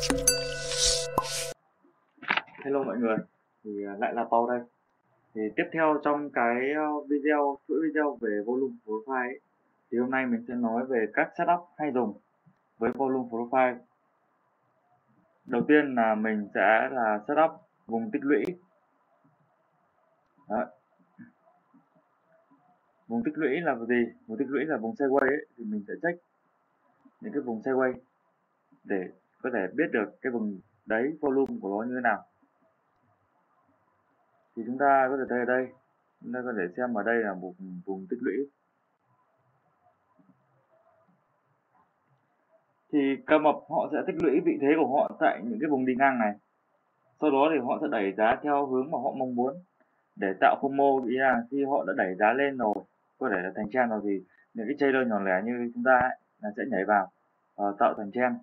Hello mọi người, thì lại là Paul đây. Thì tiếp theo trong cái chuỗi video về volume profile ấy, thì hôm nay mình sẽ nói về các setup hay dùng với volume profile. Đầu tiên là mình sẽ là setup vùng tích lũy. Đấy. Vùng tích lũy là gì? Vùng tích lũy là vùng sideways ấy, thì mình sẽ check những cái vùng sideways để có thể biết được cái vùng đấy volume của nó như thế nào. Thì chúng ta có thể thấy ở đây, chúng ta có thể xem ở đây là một vùng tích lũy. Thì cá mập họ sẽ tích lũy vị thế của họ tại những cái vùng đi ngang này, sau đó thì họ sẽ đẩy giá theo hướng mà họ mong muốn để tạo FOMO. Ý là khi họ đã đẩy giá lên rồi, có thể là thành trend rồi, thì những cái trader nhỏ lẻ như chúng ta ấy, là sẽ nhảy vào tạo thành trend.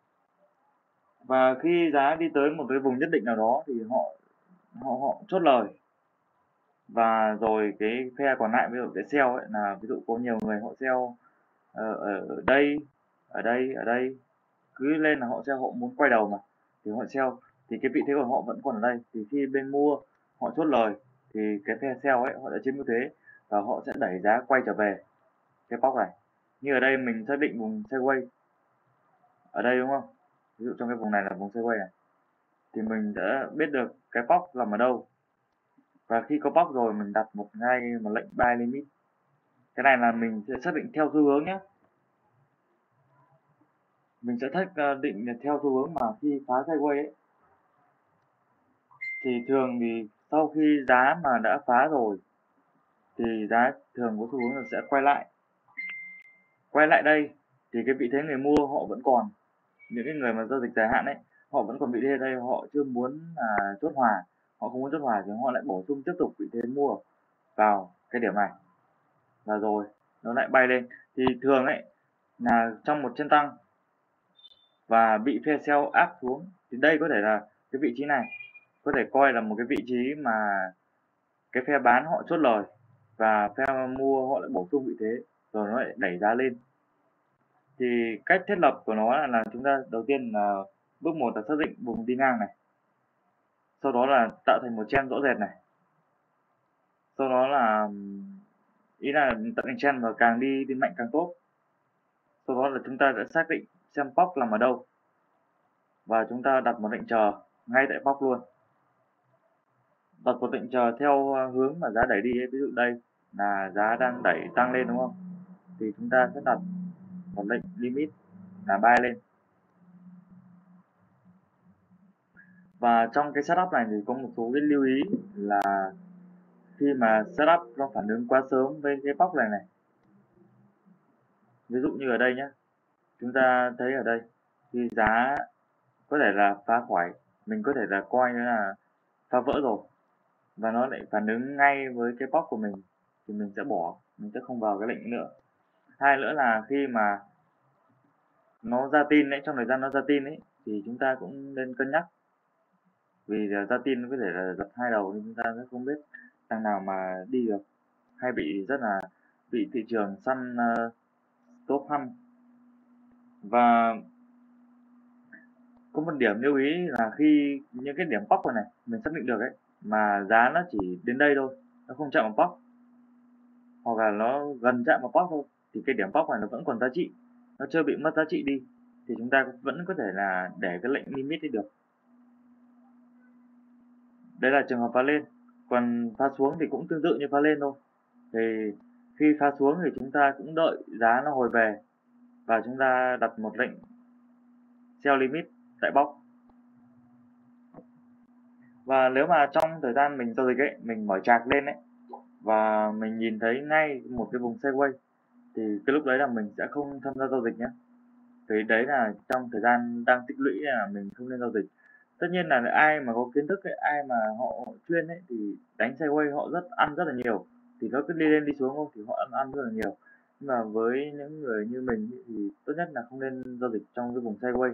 Và khi giá đi tới một cái vùng nhất định nào đó thì họ chốt lời, và rồi cái phe còn lại, ví dụ cái sell ấy, là ví dụ có nhiều người họ sell ở đây, ở đây, cứ lên là họ muốn quay đầu mà, thì họ sell, thì cái vị thế của họ vẫn còn ở đây. Thì khi bên mua họ chốt lời thì cái phe sell ấy họ đã chiếm ưu thế và họ sẽ đẩy giá quay trở về cái box này. Như ở đây mình xác định vùng sideways ở đây, đúng không? Ví dụ trong cái vùng này là vùng sideways này, thì mình đã biết được cái box nằm ở đâu, và khi có box rồi mình đặt một lệnh buy limit. Cái này là mình sẽ xác định theo xu hướng nhé, mình sẽ định theo xu hướng mà khi phá sideways ấy, thì thường thì sau khi giá mà đã phá rồi thì giá thường có xu hướng là sẽ quay lại đây. Thì cái vị thế người mua họ vẫn còn, những cái người mà giao dịch dài hạn ấy, họ vẫn còn vị thế đây, họ chưa muốn chốt hòa, họ không muốn chốt hòa thì họ lại bổ sung tiếp tục vị thế mua vào cái điểm này, và rồi nó lại bay lên. Thì thường ấy là trong một chân tăng và bị phe sell áp xuống, thì đây có thể là cái vị trí này có thể coi là một cái vị trí mà cái phe bán họ chốt lời và phe mua họ lại bổ sung vị thế, rồi nó lại đẩy giá lên. Thì cách thiết lập của nó là chúng ta đầu tiên là bước 1 là xác định vùng đi ngang này, sau đó là tạo thành một trend rõ rệt này, sau đó là ý là tạo thành trend và càng đi mạnh càng tốt. Sau đó là chúng ta đã xác định xem POC nằm ở đâu và chúng ta đặt một lệnh chờ ngay tại POC luôn. Đặt một lệnh chờ theo hướng mà giá đẩy đi ấy. Ví dụ đây là giá đang đẩy tăng lên, đúng không? Thì chúng ta sẽ đặt một lệnh limit là buy lên. Và trong cái setup này thì có một số cái lưu ý là khi mà setup nó phản ứng quá sớm với cái POC này, ví dụ như ở đây nhé, chúng ta thấy ở đây khi giá có thể là phá khỏi, mình có thể là coi như là phá vỡ rồi và nó lại phản ứng ngay với cái POC của mình, thì mình sẽ bỏ, mình sẽ không vào cái lệnh nữa. Hai nữa là khi mà nó ra tin đấy, trong thời gian nó ra tin ấy, thì chúng ta cũng nên cân nhắc, vì là ra tin nó có thể là giật hai đầu nên chúng ta sẽ không biết thằng nào mà đi được, hay bị thị trường săn stop hunt. Và có một điểm lưu ý là khi những cái điểm POC này mình xác định được ấy, mà giá nó chỉ đến đây thôi, nó không chạm vào POC, hoặc là nó gần chạm vào POC thôi, thì cái điểm POC này nó vẫn còn giá trị, nó chưa bị mất giá trị đi, thì chúng ta vẫn có thể là để cái lệnh limit đi được. Đây là trường hợp phá lên. Còn phá xuống thì cũng tương tự như phá lên thôi. Thì khi phá xuống thì chúng ta cũng đợi giá nó hồi về và chúng ta đặt một lệnh sell limit tại box. Và nếu mà trong thời gian mình giao dịch ấy, mình mở chart lên ấy và mình nhìn thấy ngay một cái vùng sideways, thì cái lúc đấy là mình sẽ không tham gia giao dịch nhé. Vì đấy là trong thời gian đang tích lũy là mình không nên giao dịch. Tất nhiên là ai mà có kiến thức ấy, ai mà họ chuyên ấy, thì đánh sideways họ ăn rất là nhiều, thì nó cứ đi lên đi xuống không thì họ ăn rất là nhiều. Nhưng mà với những người như mình ấy, thì tốt nhất là không nên giao dịch trong cái vùng sideways.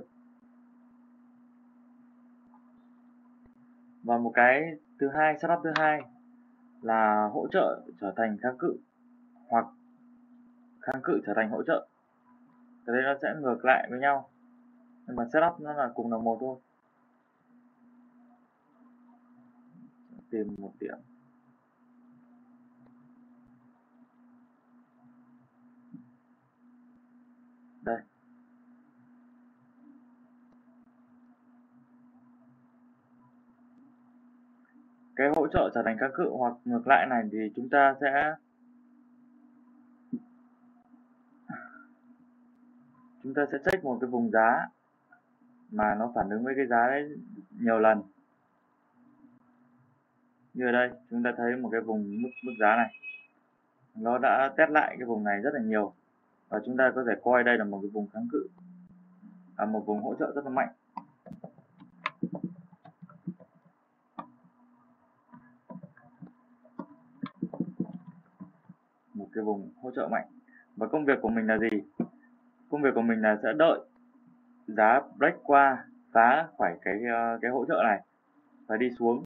Và một cái thứ hai, setup thứ hai là hỗ trợ trở thành kháng cự, hoặc kháng cự trở thành hỗ trợ. Cái đấy nó sẽ ngược lại với nhau. nhưng mà setup nó là cùng là một thôi. Tìm một điểm. Đây. Cái hỗ trợ trở thành kháng cự hoặc ngược lại này thì chúng ta sẽ check một cái vùng giá mà nó phản ứng với cái giá đấy nhiều lần. Như ở đây chúng ta thấy một cái vùng mức giá này, nó đã test lại cái vùng này rất là nhiều, và chúng ta có thể coi đây là một cái vùng kháng cự, một vùng hỗ trợ rất là mạnh. Một cái vùng hỗ trợ mạnh. Và công việc của mình là gì? Công việc của mình là sẽ đợi giá break qua, phá khỏi cái hỗ trợ này và đi xuống,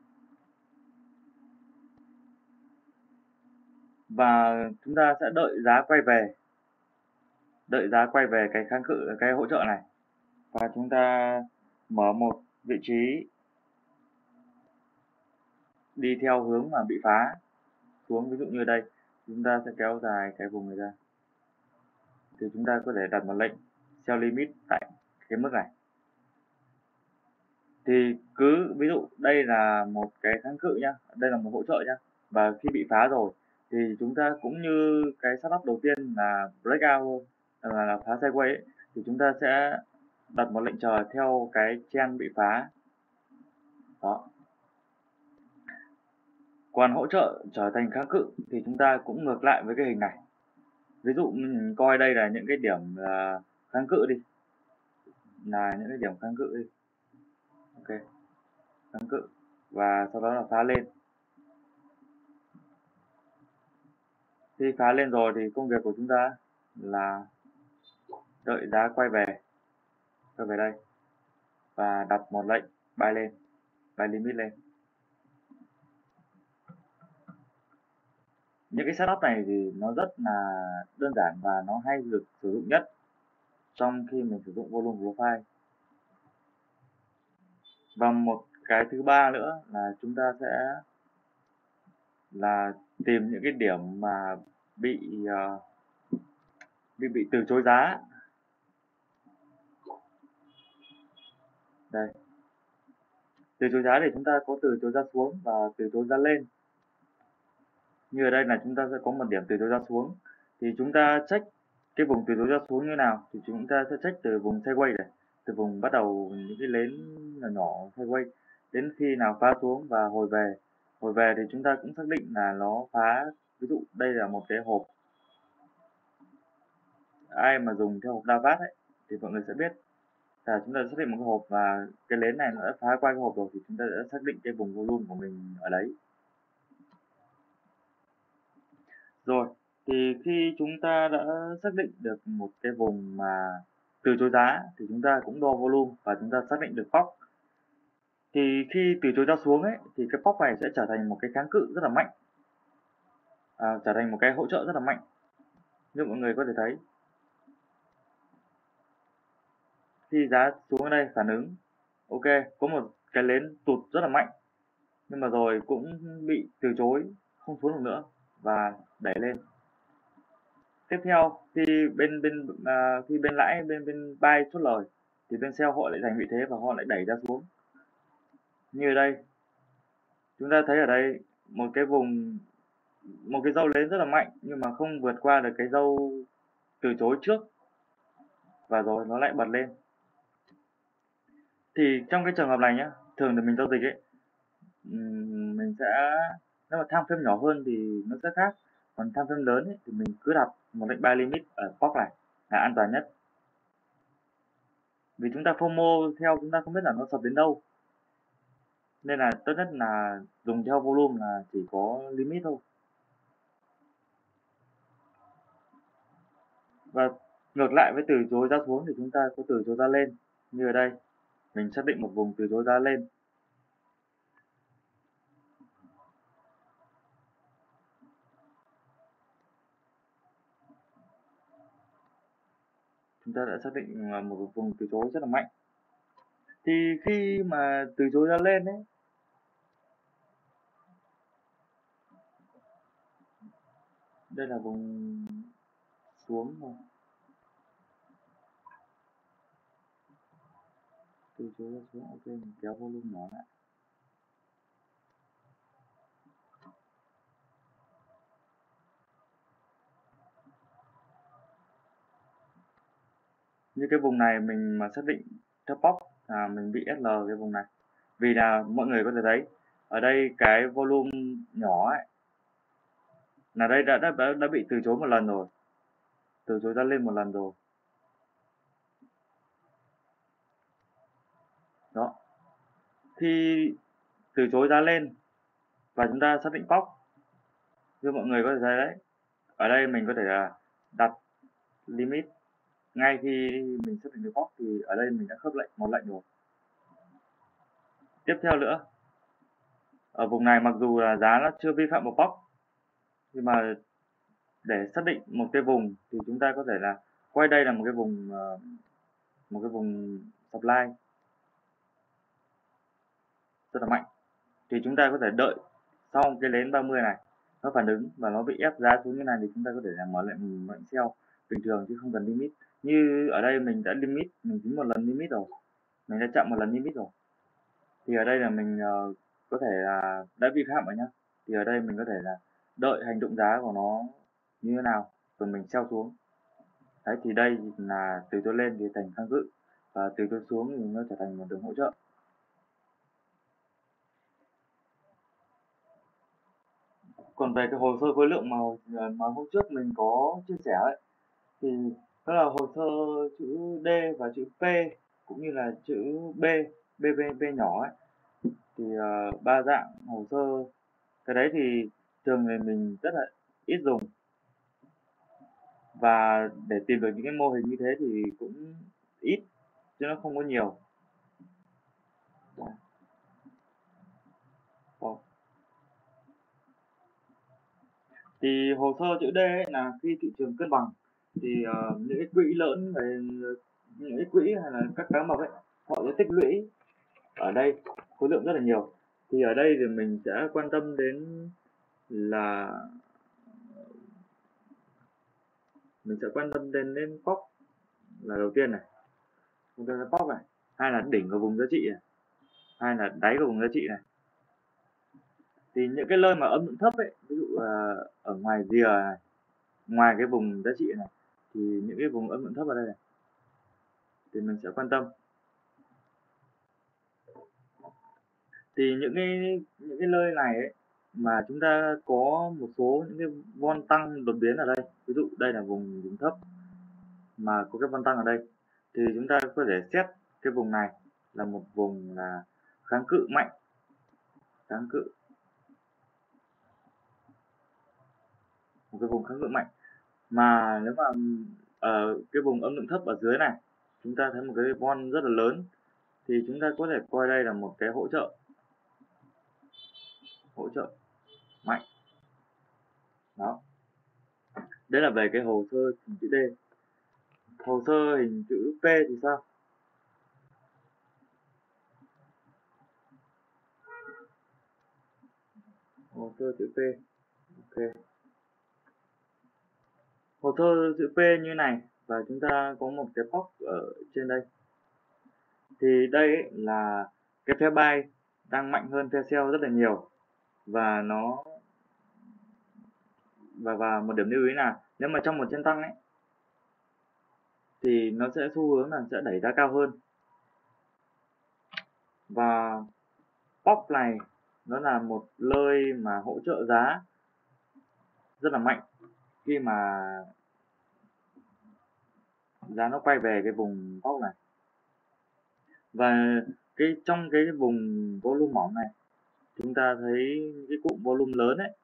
và chúng ta sẽ đợi giá quay về cái kháng cự, cái hỗ trợ này, và chúng ta mở một vị trí đi theo hướng mà bị phá xuống. Ví dụ như đây chúng ta sẽ kéo dài cái vùng này ra, thì chúng ta có thể đặt một lệnh sell limit tại cái mức này. Thì cứ ví dụ đây là một cái kháng cự nhá, đây là một hỗ trợ nhá, và khi bị phá rồi thì chúng ta cũng như cái setup đầu tiên là breakout, là phá sideways ấy, thì chúng ta sẽ đặt một lệnh chờ theo cái trend bị phá đó. Còn hỗ trợ trở thành kháng cự thì chúng ta cũng ngược lại với cái hình này. Ví dụ mình coi đây là những cái điểm kháng cự đi, ok, kháng cự, và sau đó là phá lên. Khi phá lên rồi thì công việc của chúng ta là đợi giá quay về đây và đặt một lệnh buy lên, buy limit lên. Những cái setup này thì nó rất là đơn giản và nó hay được sử dụng nhất trong khi mình sử dụng volume profile. Và một cái thứ ba nữa là chúng ta sẽ là tìm những cái điểm mà bị từ chối giá. Đây, từ chối giá thì chúng ta có từ chối giá xuống và từ chối giá lên. Như ở đây là chúng ta sẽ có một điểm từ chối giá xuống, thì chúng ta check cái vùng từ chối giá xuống như nào, thì chúng ta sẽ check từ vùng sideways này, từ vùng bắt đầu những cái nến nhỏ nhỏ sideways đến khi nào phá xuống và hồi về thì chúng ta cũng xác định là nó phá. Ví dụ đây là một cái hộp, ai mà dùng theo hộp Davat ấy thì mọi người sẽ biết là chúng ta xác định một cái hộp và cái nến này nó đã phá qua cái hộp rồi, thì chúng ta đã xác định cái vùng volume của mình ở đấy. Rồi, thì khi chúng ta đã xác định được một cái vùng mà từ chối giá thì chúng ta cũng đo volume và chúng ta xác định được POC. Thì khi từ chối giá xuống ấy thì cái POC này sẽ trở thành một cái kháng cự rất là mạnh, trở thành một cái hỗ trợ rất là mạnh. Như mọi người có thể thấy, khi giá xuống ở đây phản ứng, ok, có một cái nến tụt rất là mạnh, nhưng mà rồi cũng bị từ chối, không xuống được nữa và đẩy lên. Tiếp theo khi bên lãi bên buy chốt lời thì bên sell họ lại giành vị thế và họ lại đẩy ra xuống. Như ở đây chúng ta thấy ở đây một cái vùng, một cái dâu lên rất là mạnh nhưng mà không vượt qua được cái dâu từ chối trước, và rồi nó lại bật lên. Thì trong cái trường hợp này nhá, thường thì mình giao dịch ấy, mình sẽ, nếu mà tham frame nhỏ hơn thì nó sẽ khác, còn tham frame lớn ấy, thì mình cứ đặt một lệnh buy limit ở POC này là an toàn nhất. Vì chúng ta FOMO theo chúng ta không biết là nó sập đến đâu, nên là tốt nhất là dùng theo volume là chỉ có limit thôi. Và ngược lại với từ chối giá xuống thì chúng ta có từ chối giá lên. Như ở đây mình xác định một vùng từ chối giá lên, chúng ta đã xác định một vùng từ chối rất là mạnh. Thì khi mà từ chối ra lên ấy, đây là vùng xuống rồi, từ chối ra xuống. Ok, mình kéo volume nhỏ lại. Như cái vùng này mình mà xác định top box là mình bị SL cái vùng này, vì là mọi người có thể thấy ở đây cái volume nhỏ ấy là đây đã bị từ chối một lần rồi, từ chối ra lên một lần rồi đó. Khi từ chối ra lên và chúng ta xác định box, như mọi người có thể thấy đấy, ở đây mình có thể là đặt limit ngay khi mình xác định được box, thì ở đây mình đã khớp lệnh một lệnh rồi. Tiếp theo nữa, ở vùng này mặc dù là giá nó chưa vi phạm một box, nhưng mà để xác định một cái vùng thì chúng ta có thể là quay đây là một cái vùng supply rất là mạnh, thì chúng ta có thể đợi sau cái nến 30 này nó phản ứng và nó bị ép giá xuống như này, thì chúng ta có thể là mở lệnh sell bình thường chứ không cần limit. Như ở đây mình đã limit, mình tính một lần limit rồi, mình đã chậm một lần limit rồi, thì ở đây là mình có thể là đã vi phạm rồi nhá. Thì ở đây mình có thể là đợi hành động giá của nó như thế nào rồi mình sell xuống. Đấy, thì đây là từ tôi lên thì thành kháng cự, và từ tôi xuống thì nó trở thành một đường hỗ trợ. Còn về cái hồ sơ khối lượng mà hôm trước mình có chia sẻ ấy, thì đó là hồ sơ chữ D và chữ P cũng như là chữ B, B nhỏ ấy, thì ba dạng hồ sơ. Cái đấy thì thường thì mình rất là ít dùng, và để tìm được những cái mô hình như thế thì cũng ít chứ nó không có nhiều. Thì hồ sơ chữ D ấy là khi thị trường cân bằng thì những cái quỹ lớn về những cái quỹ hay là các cá mập ấy, họ sẽ tích lũy ở đây khối lượng rất là nhiều. Thì ở đây thì mình sẽ quan tâm đến là đến POC là đầu tiên này, chúng ta là POC này, hai là đỉnh của vùng giá trị này, hai là đáy của vùng giá trị này. Thì những cái nơi mà âm lượng thấp ấy, ví dụ ở ngoài rìa này, ngoài cái vùng giá trị này, thì những cái vùng âm lượng thấp ở đây này thì mình sẽ quan tâm. Thì những cái nơi này ấy, mà chúng ta có một số những cái von tăng đột biến ở đây, ví dụ đây là vùng thấp mà có cái von tăng ở đây, thì chúng ta có thể xét cái vùng này là một vùng là kháng cự mạnh, một cái vùng kháng cự mạnh. Mà nếu mà ở cái vùng âm lượng thấp ở dưới này chúng ta thấy một cái von rất là lớn, thì chúng ta có thể coi đây là một cái hỗ trợ mạnh đó. Đấy là về cái hồ sơ hình chữ D. Hồ sơ hình chữ P thì sao? Hồ sơ chữ P, ok. Hồ sơ chữ P như này, và chúng ta có một cái box ở trên đây. Thì đây ấy là cái phe buy đang mạnh hơn phe sell rất là nhiều, và và một điểm lưu ý là nếu mà trong một chân tăng ấy thì nó sẽ xu hướng là sẽ đẩy giá cao hơn, và box này nó là một nơi mà hỗ trợ giá rất là mạnh khi mà giá nó quay về cái vùng box này. Và trong cái vùng volume mỏng này chúng ta thấy cái cụm volume lớn ấy,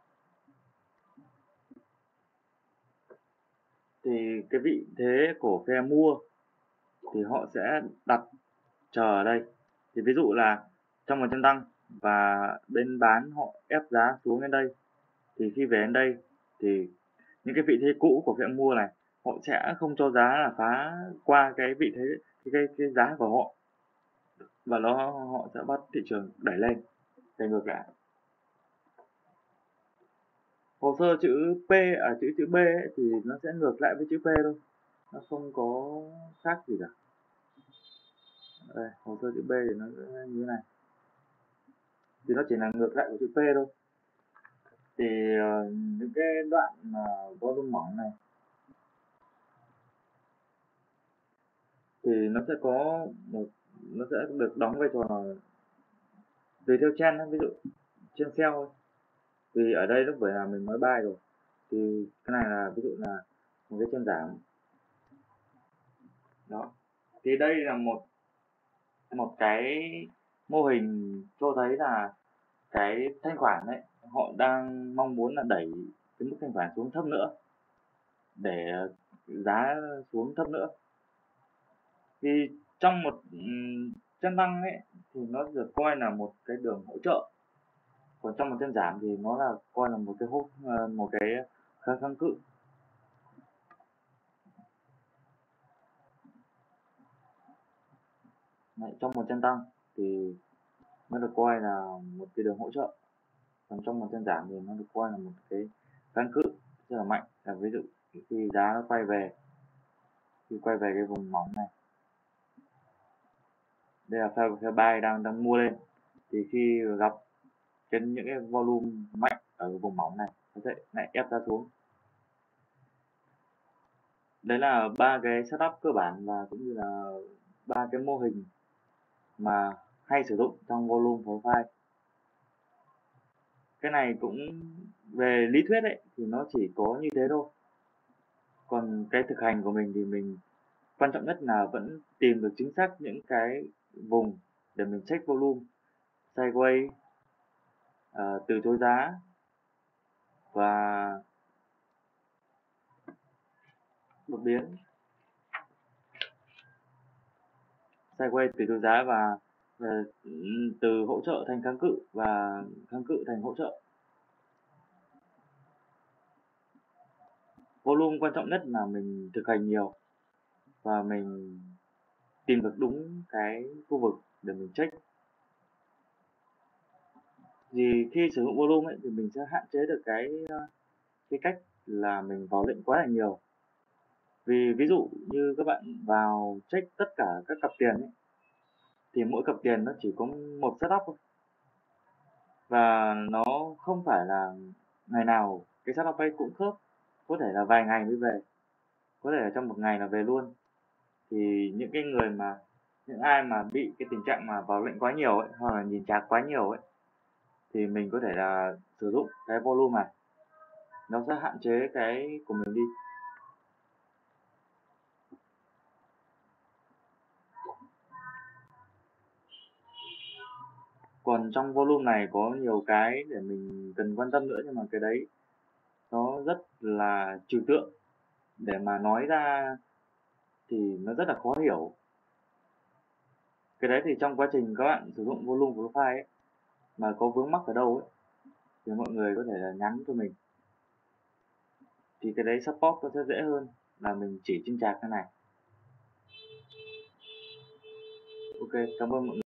thì cái vị thế của phe mua thì họ sẽ đặt chờ ở đây. Thì ví dụ là trong một chân tăng và bên bán họ ép giá xuống đến đây, thì khi về đến đây thì những cái vị thế cũ của phe mua này họ sẽ không cho giá là phá qua cái vị thế cái giá của họ, và họ sẽ bắt thị trường đẩy lên để ngược lại. Hồ sơ chữ P chữ B ấy, thì nó sẽ ngược lại với chữ P thôi, nó không có khác gì cả. Đây, hồ sơ chữ B thì nó sẽ như thế này, thì nó chỉ là ngược lại của chữ P thôi. Thì những cái đoạn mà volume mỏng này thì nó sẽ có nó sẽ được đóng vai trò là tùy theo trend, ví dụ trên sell, vì ở đây lúc bởi là mình mới buy rồi, thì cái này là ví dụ là một cái chân giảm đó. Thì đây là một một cái mô hình cho thấy là cái thanh khoản đấy họ đang mong muốn là đẩy cái mức thanh khoản xuống thấp nữa để giá xuống thấp nữa. Thì trong một chân tăng ấy thì nó được coi là một cái đường hỗ trợ, còn trong một chân giảm thì nó là coi là một cái một cái kháng cự. Đấy, trong một chân tăng thì nó được coi là một cái đường hỗ trợ, còn trong một chân giảm thì nó được coi là một cái kháng cự rất là mạnh. Là ví dụ khi giá nó quay về cái vùng mỏng này, đây là phe buy đang mua lên, thì khi gặp những cái volume mạnh ở vùng mỏng này nó sẽ lại ép giá xuống. Đấy là ba cái setup cơ bản và cũng như là ba cái mô hình mà hay sử dụng trong volume profile. Cái này cũng về lý thuyết ấy thì nó chỉ có như thế thôi, còn cái thực hành của mình thì mình quan trọng nhất là vẫn tìm được chính xác những cái vùng để mình check volume, sideways, từ chối giá và đột biến, sideways từ chối giá và từ hỗ trợ thành kháng cự và kháng cự thành hỗ trợ. Volume quan trọng nhất là mình thực hành nhiều và mình tìm được đúng cái khu vực để mình check. Thì khi sử dụng volume ấy thì mình sẽ hạn chế được cái cách là mình vào lệnh quá là nhiều. Vì ví dụ như các bạn vào check tất cả các cặp tiền ấy, thì mỗi cặp tiền nó chỉ có một setup thôi, và nó không phải là ngày nào cái setup ấy cũng khớp, có thể là vài ngày mới về, có thể là trong một ngày là về luôn. Thì những ai mà bị cái tình trạng mà vào lệnh quá nhiều ấy, hoặc là nhìn chart quá nhiều ấy, thì mình có thể là sử dụng cái volume này, nó sẽ hạn chế cái của mình đi. Còn trong volume này có nhiều cái để mình cần quan tâm nữa, nhưng mà cái đấy nó rất là trừu tượng, để mà nói ra thì nó rất là khó hiểu. Cái đấy thì trong quá trình các bạn sử dụng volume profile ấy, mà có vướng mắc ở đâu ấy, thì mọi người có thể là nhắn cho mình, thì cái đấy support nó sẽ dễ hơn là mình chỉ trên chart cái này. Ok, cảm ơn mọi người.